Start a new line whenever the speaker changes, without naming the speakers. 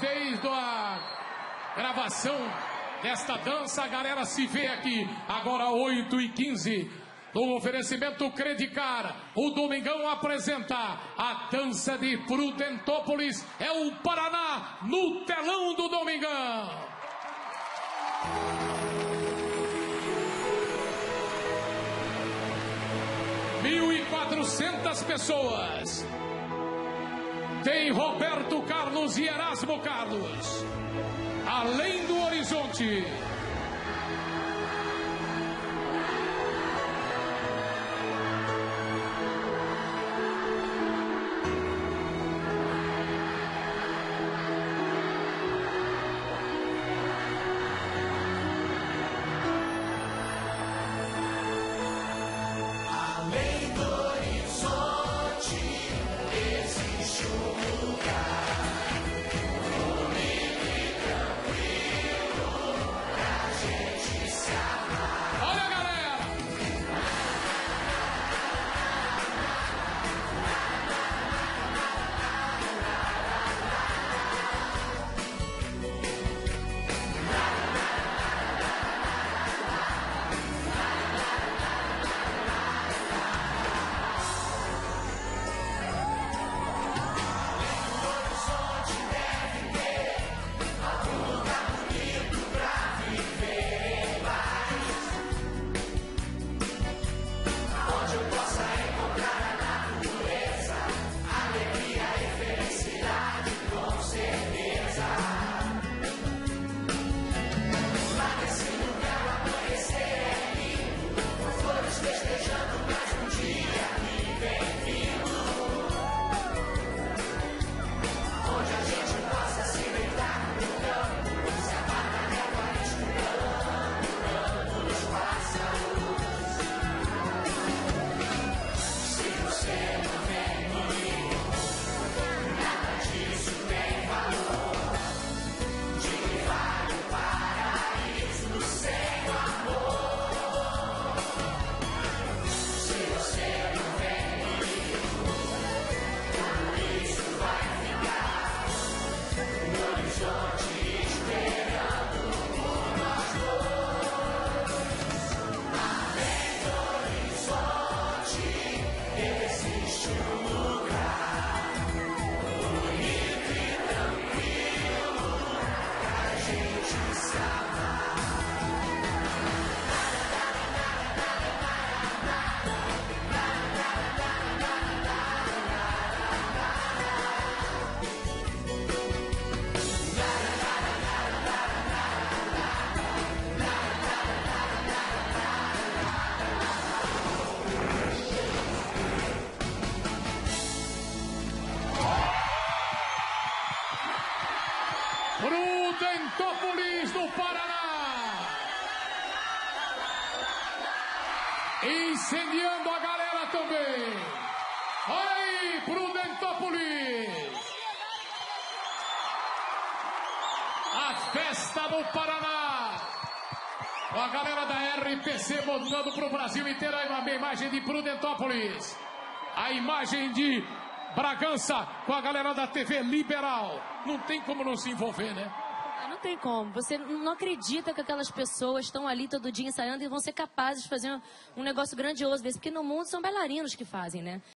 desde a gravação desta dança, a galera se vê aqui. Agora 8h15, no oferecimento Credicar, o Domingão apresenta a dança de Prudentópolis. É o Paraná no telão do Domingão. 1.400 pessoas. Tem Roberto Carlos e Erasmo Carlos. Além do horizonte. Prudentópolis, no Paraná. Incendiando a galera também. Aí, Prudentópolis. A festa do Paraná. Com a galera da RPC montando para o Brasil inteiro a imagem de Prudentópolis. A imagem de Bragança com a galera da TV Liberal. Não tem como não se envolver, né?
Não tem como. Você não acredita que aquelas pessoas estão ali todo dia ensaiando e vão ser capazes de fazer um negócio grandioso desse. Porque no mundo são bailarinos que fazem, né?